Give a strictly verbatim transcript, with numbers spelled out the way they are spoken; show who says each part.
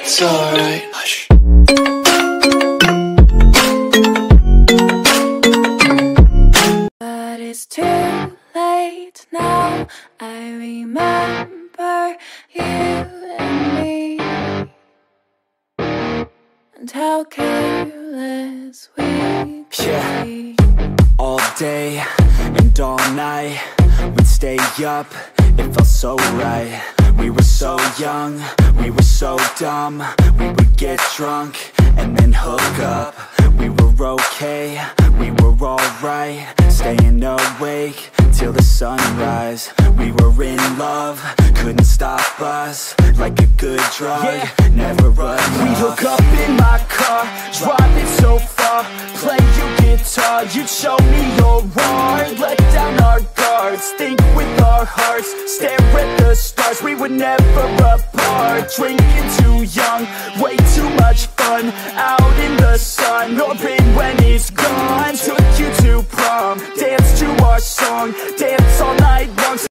Speaker 1: It's alright. Hush.
Speaker 2: But it's too late now. I remember you and me, and how careless we could
Speaker 3: Yeah.
Speaker 2: be.
Speaker 3: All day and all night, we'd stay up, it felt so right. We were so young, we were so dumb. We would get drunk and then hook up. We were okay, we were alright, staying awake till the sunrise. We were in love, couldn't stop us, like a good drug, yeah. Never enough.
Speaker 4: We hook up in my car, driving so far, play your guitar, you'd show me your art. Let down our guards, think with our hearts, stare at the stars. We were never apart, drinking too young, way too much fun, out in the sun, or in when it's gone. Took you to prom, danced to our song, danced